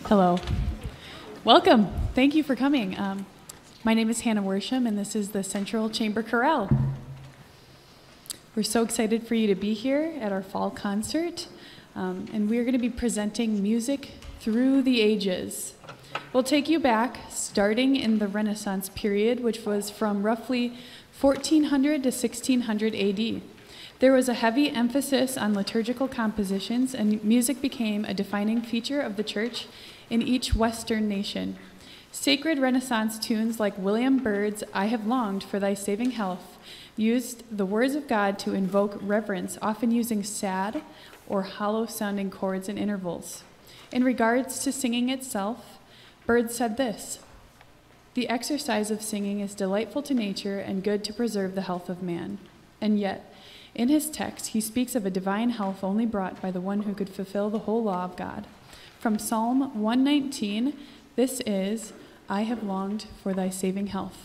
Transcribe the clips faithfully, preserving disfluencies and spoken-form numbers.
Hello. Welcome. Thank you for coming. Um, my name is Hannah Worsham, and this is the Central Chamber Chorale. We're so excited for you to be here at our fall concert, um, and we're going to be presenting music through the ages. We'll take you back, starting in the Renaissance period, which was from roughly fourteen hundred to sixteen hundred A D. There was a heavy emphasis on liturgical compositions, and music became a defining feature of the church in each Western nation. Sacred Renaissance tunes like William Byrd's "I Have Longed for Thy Saving Health" used the words of God to invoke reverence, often using sad or hollow-sounding chords and intervals. In regards to singing itself, Byrd said this: "The exercise of singing is delightful to nature and good to preserve the health of man." And yet, in his text, he speaks of a divine health only brought by the one who could fulfill the whole law of God. From Psalm one nineteen, this is "I Have Longed for Thy Saving Health."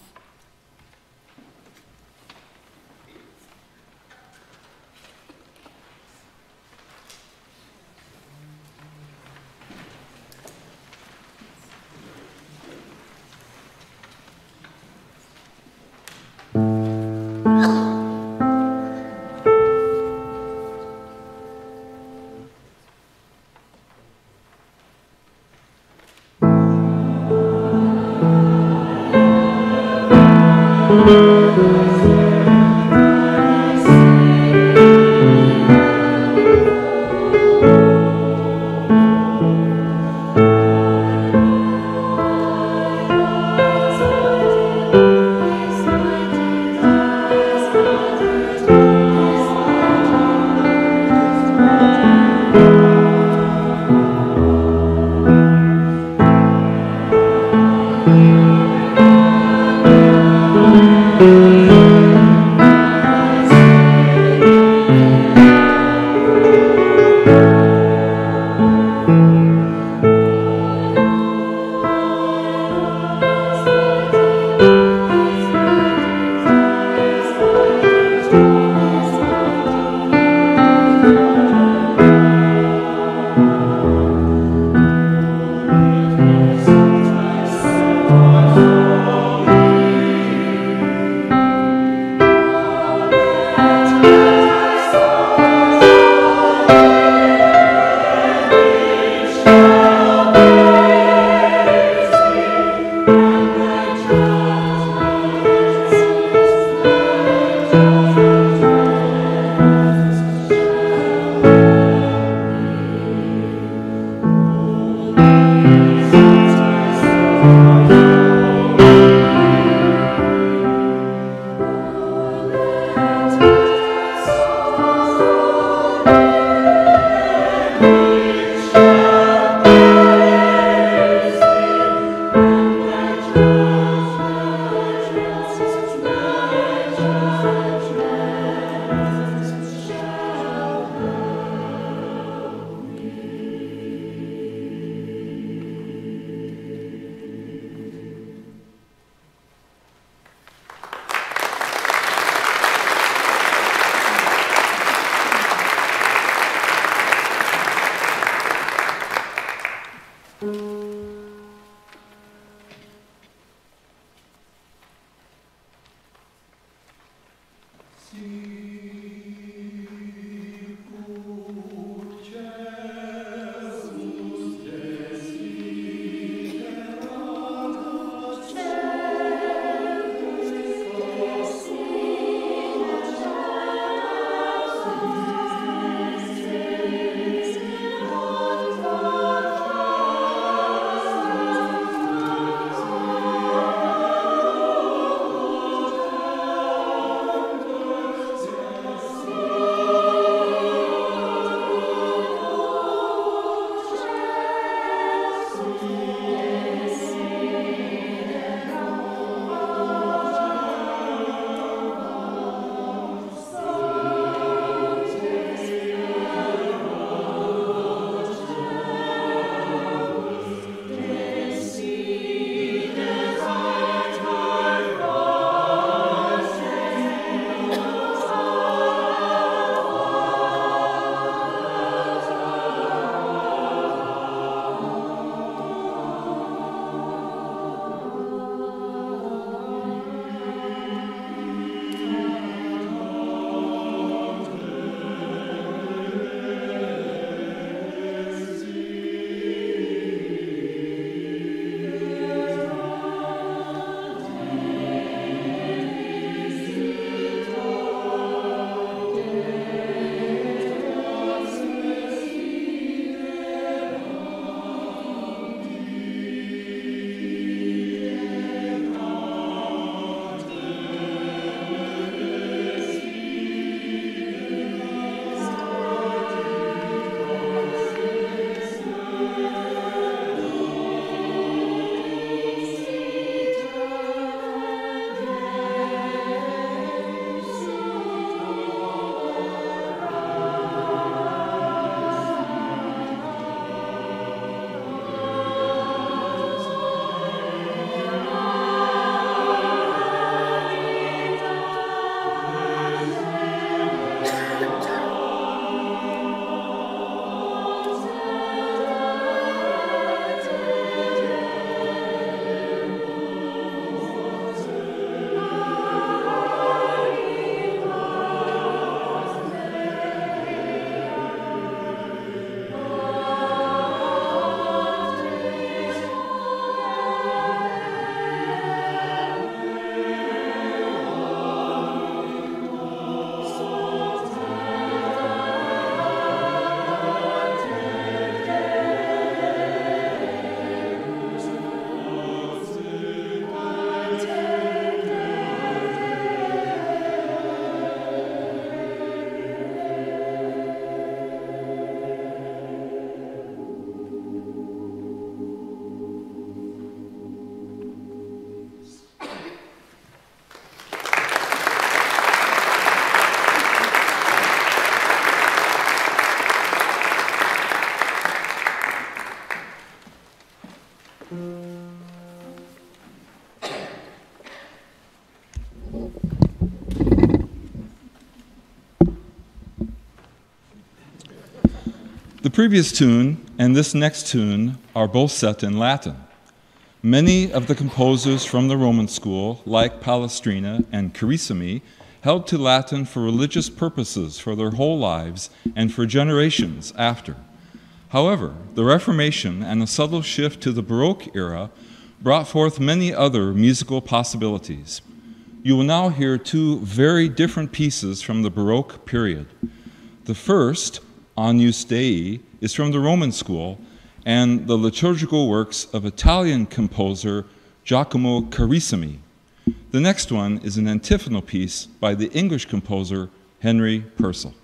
The previous tune and this next tune are both set in Latin. Many of the composers from the Roman school, like Palestrina and Carissimi, held to Latin for religious purposes for their whole lives and for generations after. However, the Reformation and a subtle shift to the Baroque era brought forth many other musical possibilities. You will now hear two very different pieces from the Baroque period. The first, Agnus Dei, is from the Roman school and the liturgical works of Italian composer Giacomo Carissimi. The next one is an antiphonal piece by the English composer Henry Purcell.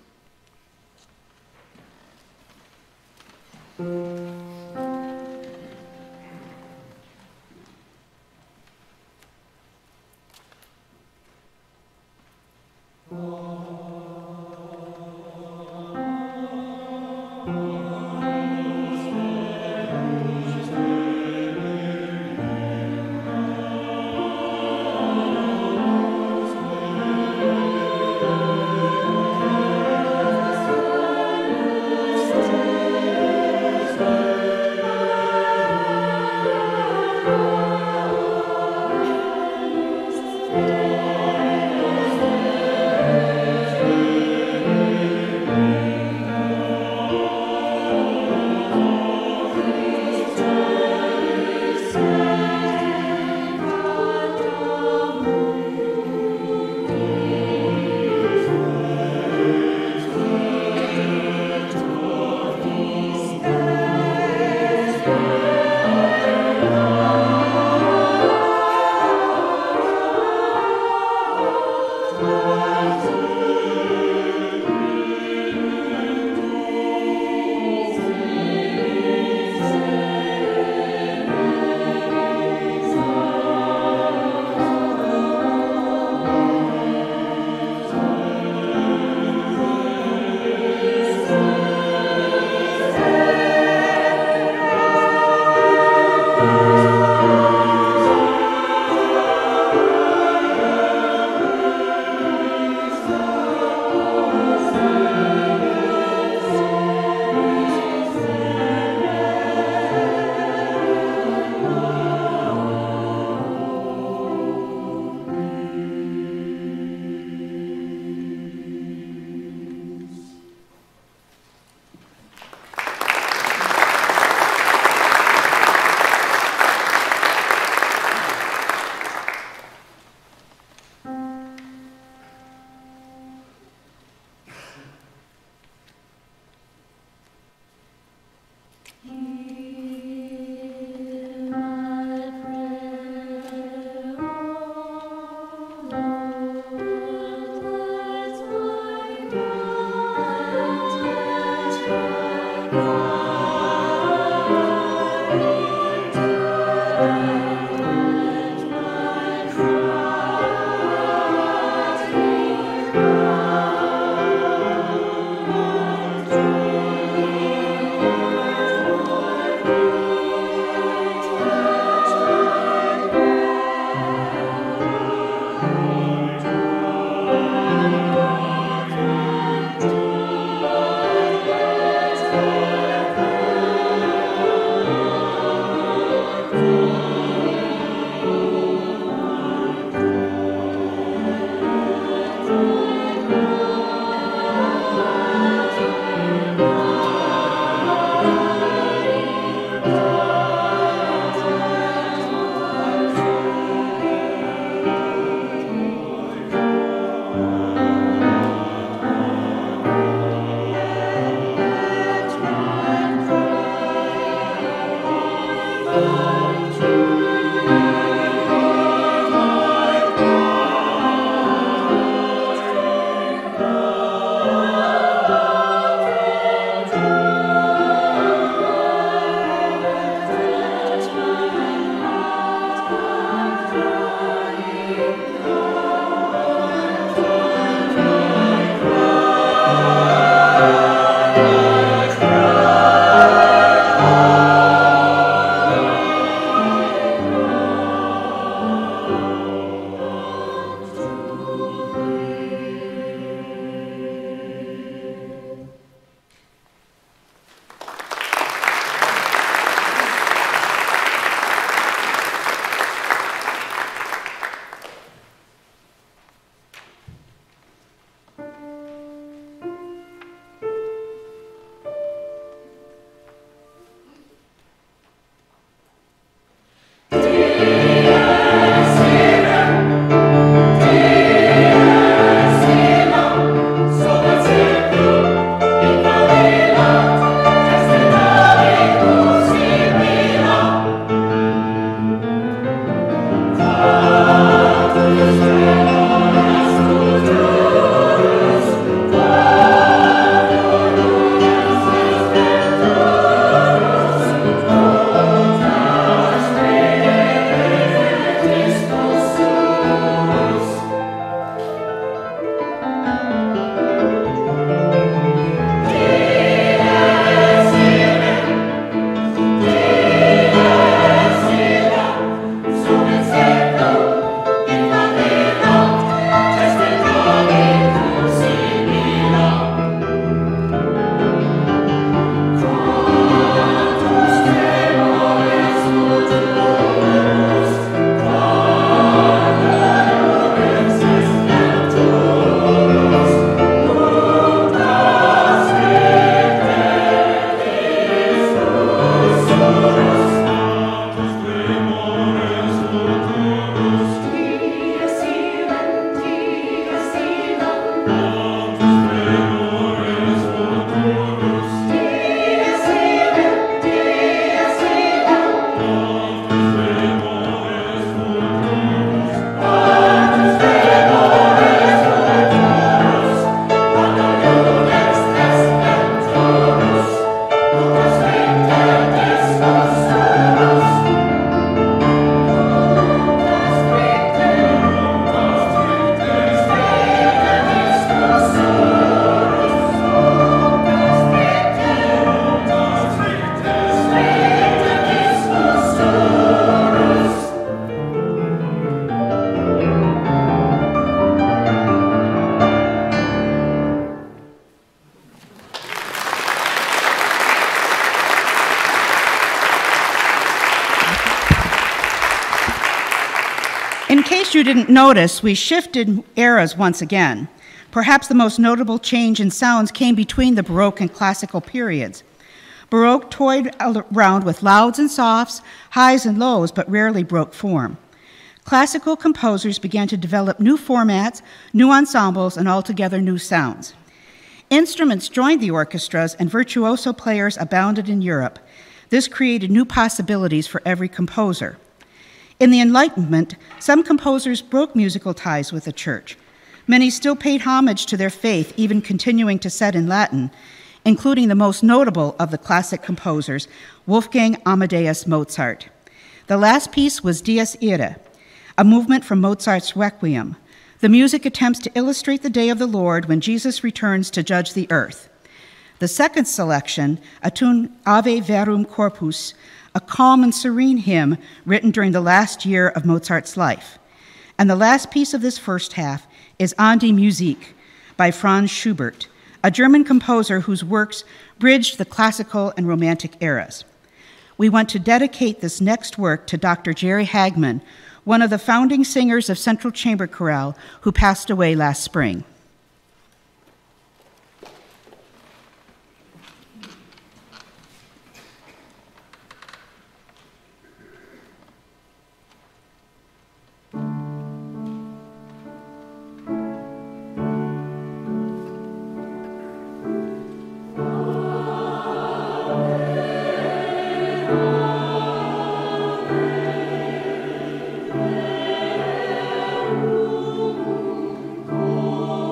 Stay. In case you didn't notice, we shifted eras once again. Perhaps the most notable change in sounds came between the Baroque and Classical periods. Baroque toyed around with louds and softs, highs and lows, but rarely broke form. Classical composers began to develop new formats, new ensembles, and altogether new sounds. Instruments joined the orchestras, and virtuoso players abounded in Europe. This created new possibilities for every composer. In the Enlightenment, some composers broke musical ties with the church. Many still paid homage to their faith, even continuing to set in Latin, including the most notable of the classic composers, Wolfgang Amadeus Mozart. The last piece was Dies Irae, a movement from Mozart's Requiem. The music attempts to illustrate the day of the Lord when Jesus returns to judge the earth. The second selection, a tune Ave Verum Corpus, a calm and serene hymn written during the last year of Mozart's life. And the last piece of this first half is An die Musik by Franz Schubert, a German composer whose works bridged the classical and romantic eras. We want to dedicate this next work to Doctor Jerry Hagman, one of the founding singers of Central Chamber Chorale, who passed away last spring. Oh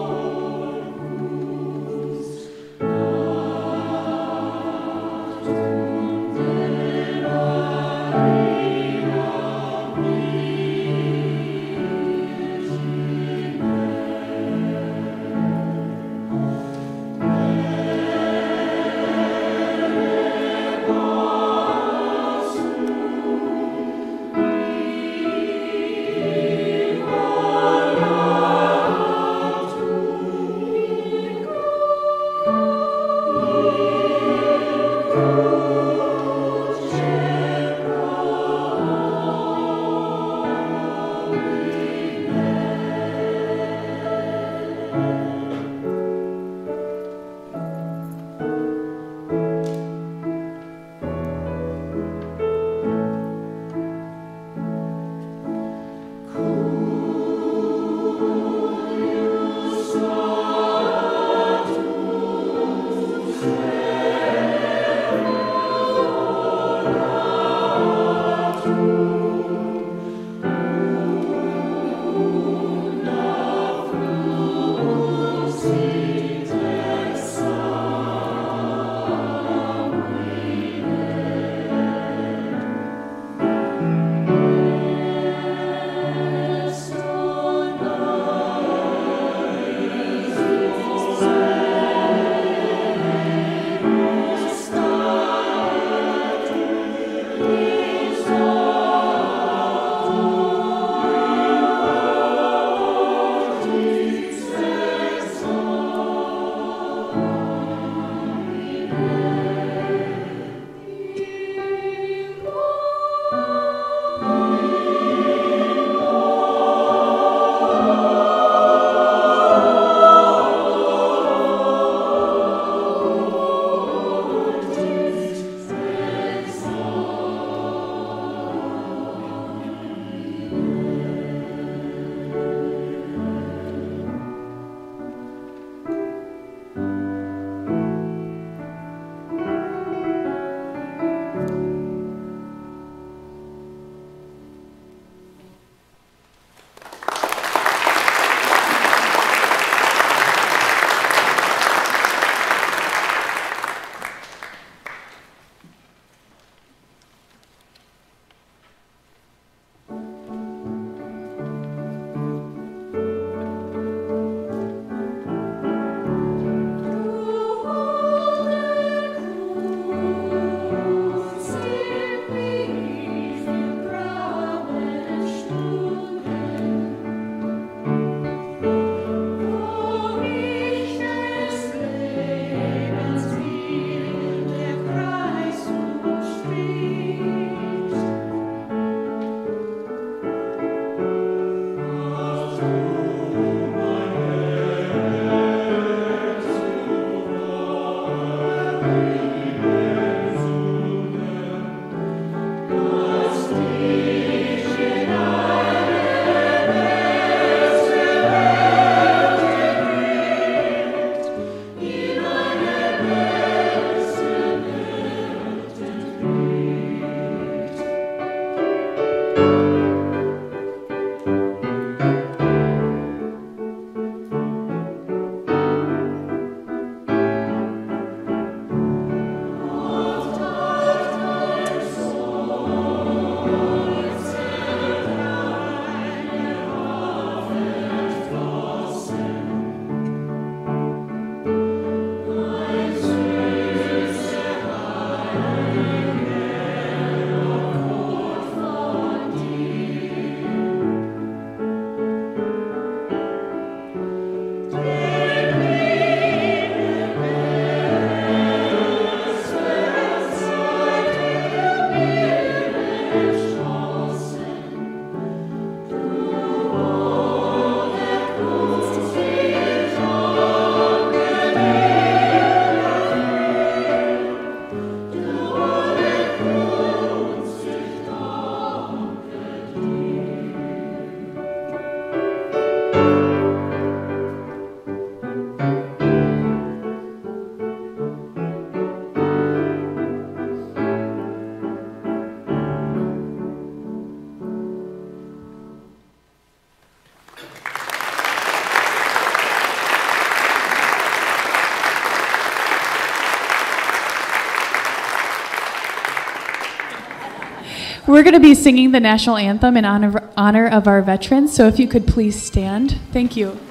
We're going to be singing the national anthem in honor, honor of our veterans, so if you could please stand. Thank you.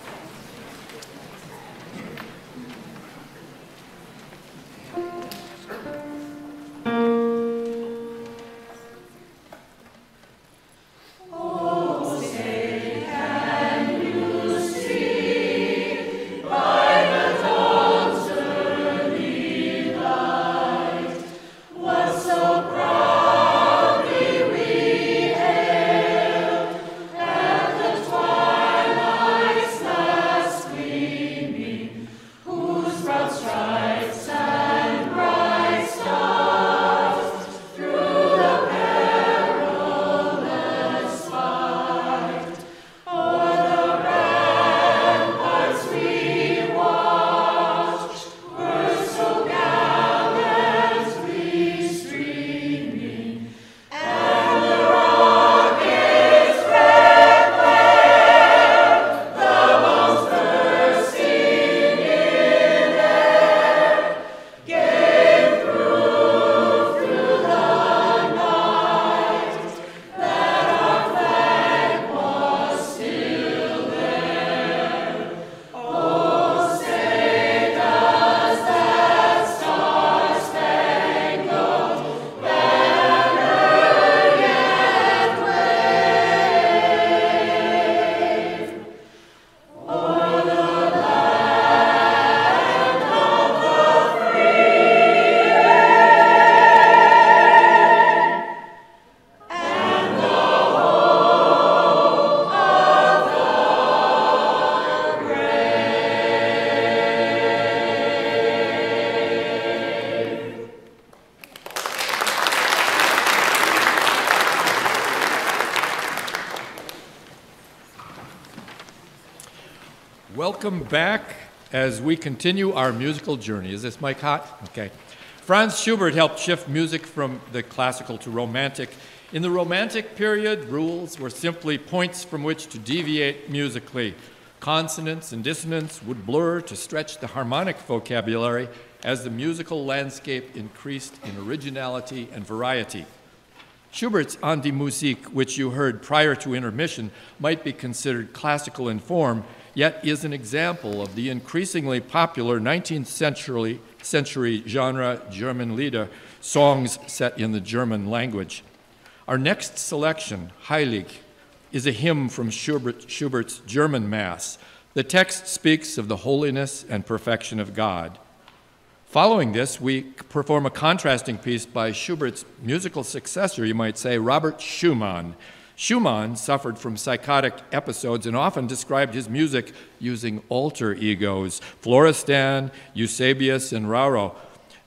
Welcome back as we continue our musical journey. Is this mic hot? Okay. Franz Schubert helped shift music from the classical to romantic. In the Romantic period, rules were simply points from which to deviate musically. Consonance and dissonance would blur to stretch the harmonic vocabulary as the musical landscape increased in originality and variety. Schubert's An die Musik, which you heard prior to intermission, might be considered classical in form, yet is an example of the increasingly popular nineteenth century, century genre German Lieder, songs set in the German language. Our next selection, Heilig, is a hymn from Schubert, Schubert's German Mass. The text speaks of the holiness and perfection of God. Following this, we perform a contrasting piece by Schubert's musical successor, you might say, Robert Schumann. Schumann suffered from psychotic episodes and often described his music using alter egos, Florestan, Eusebius, and Raro.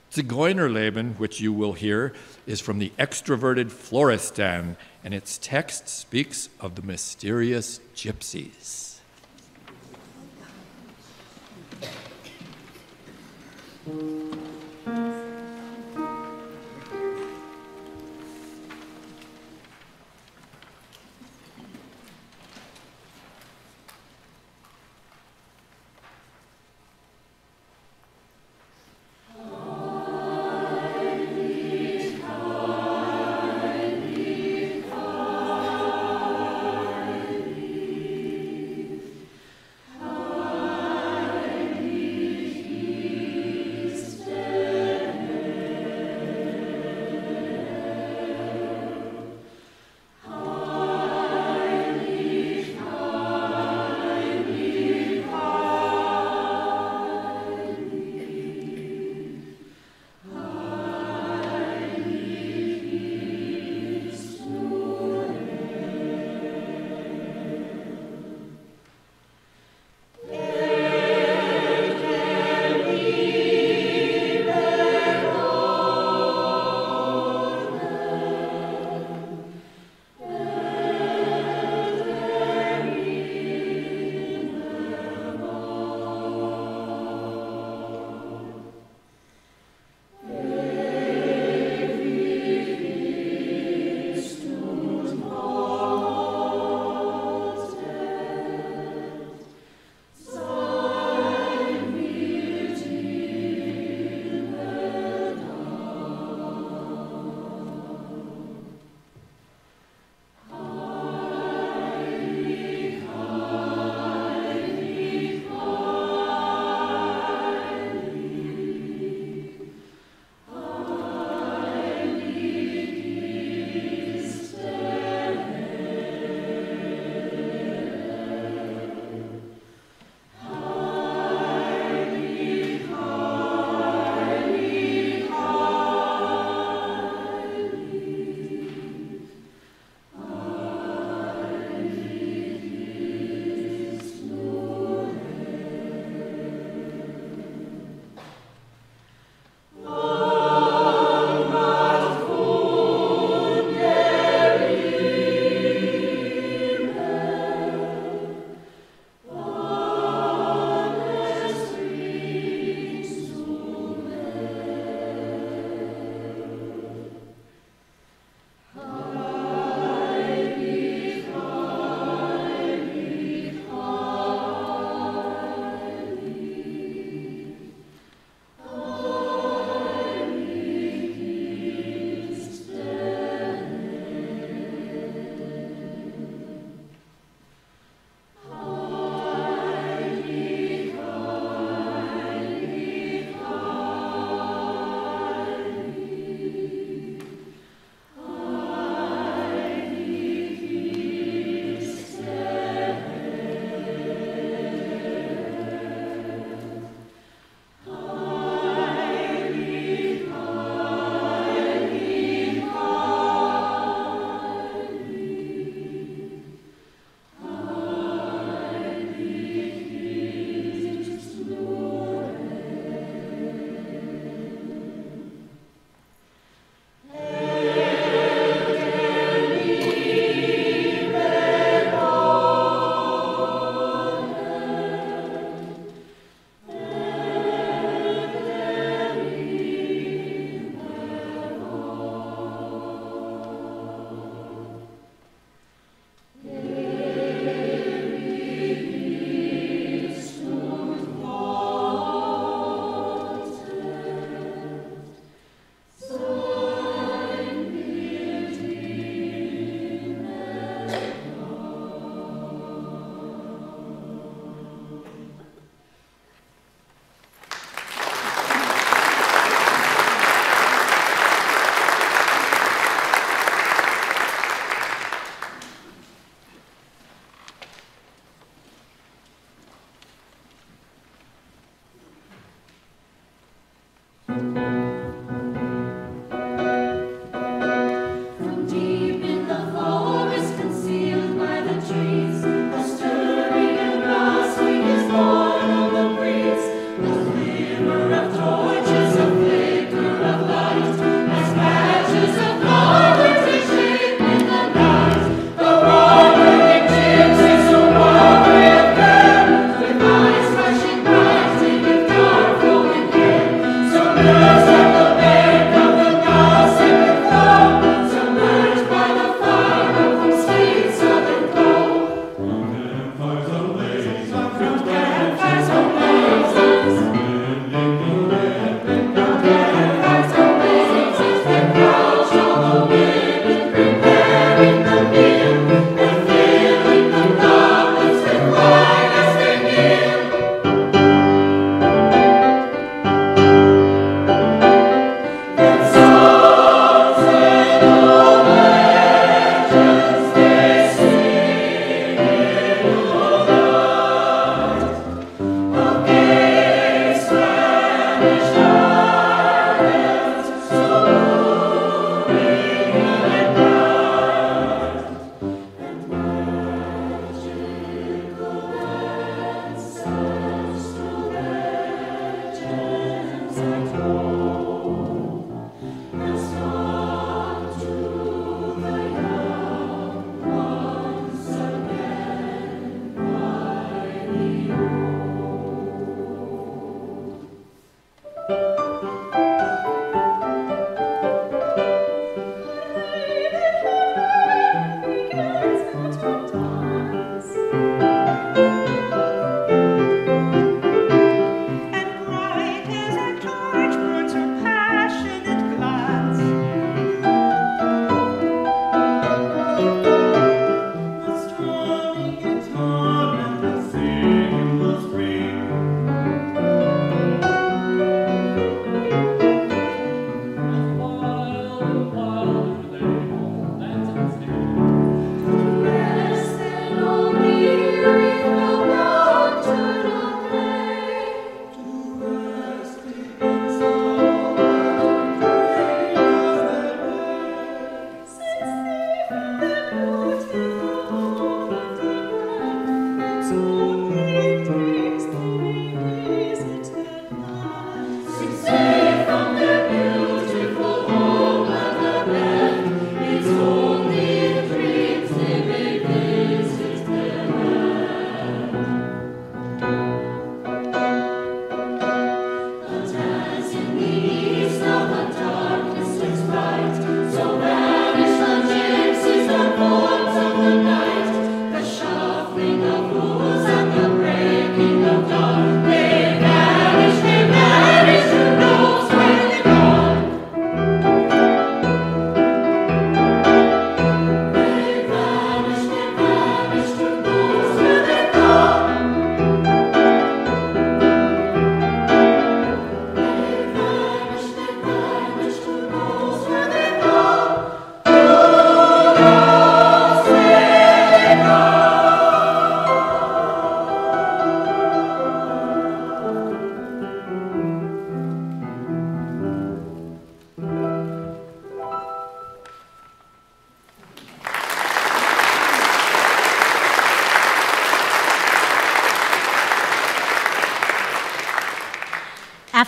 Zigeunerleben, which you will hear, is from the extroverted Florestan, and its text speaks of the mysterious gypsies.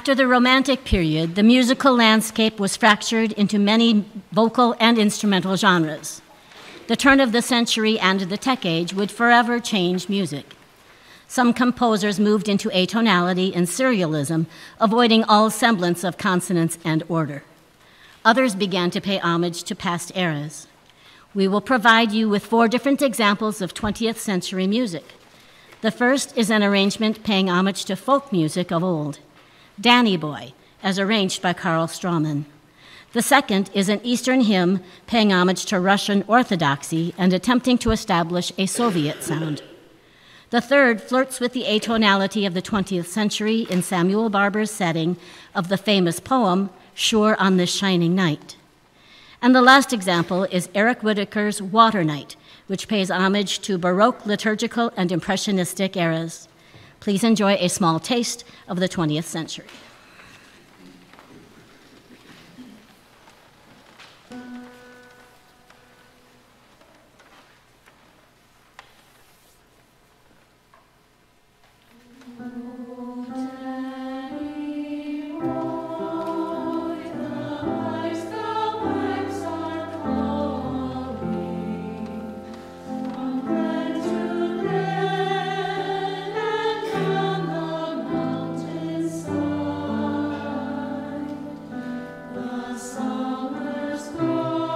After the Romantic period, the musical landscape was fractured into many vocal and instrumental genres. The turn of the century and the tech age would forever change music. Some composers moved into atonality and serialism, avoiding all semblance of consonance and order. Others began to pay homage to past eras. We will provide you with four different examples of twentieth century music. The first is an arrangement paying homage to folk music of old, Danny Boy, as arranged by Karl Straumann. The second is an Eastern hymn paying homage to Russian Orthodoxy and attempting to establish a Soviet sound. The third flirts with the atonality of the twentieth century in Samuel Barber's setting of the famous poem, Sure on This Shining Night. And the last example is Eric Whitacre's Water Night, which pays homage to Baroque, liturgical, and Impressionistic eras. Please enjoy a small taste of the twentieth century. The summer's gone.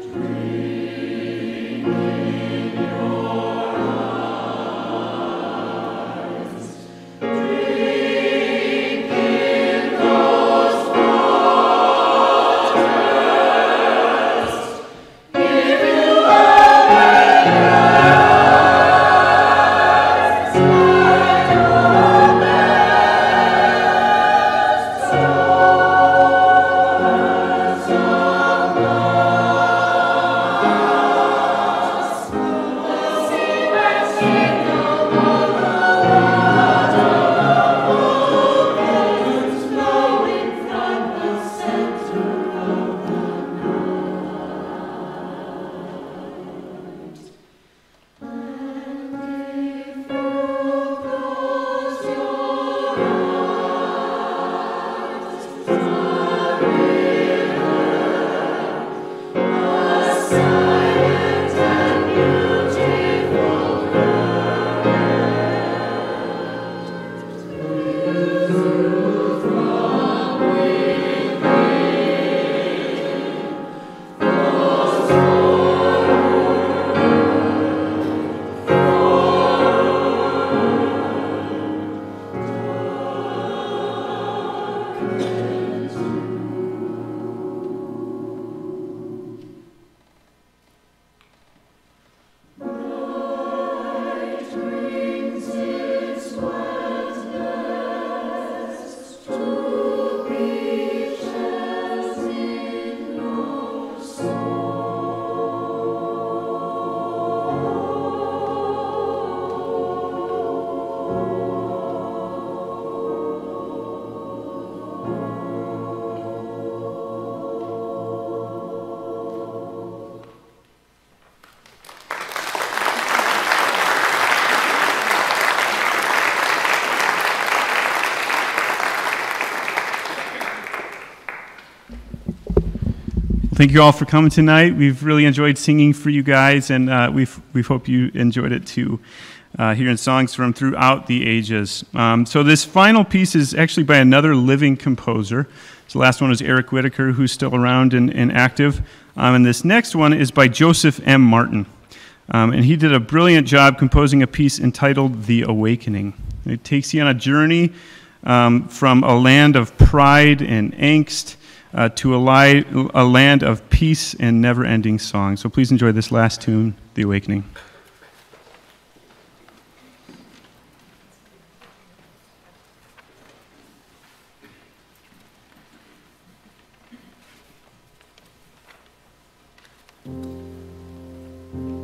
Thank you all for coming tonight. We've really enjoyed singing for you guys, and uh, we we hope you enjoyed it too, uh, hearing songs from throughout the ages. Um, so this final piece is actually by another living composer. So the last one was Eric Whitaker, who's still around and, and active. Um, and this next one is by Joseph M. Martin. Um, and he did a brilliant job composing a piece entitled The Awakening. It takes you on a journey um, from a land of pride and angst Uh, to a, li- a land of peace and never-ending song. So please enjoy this last tune, The Awakening. Thank you.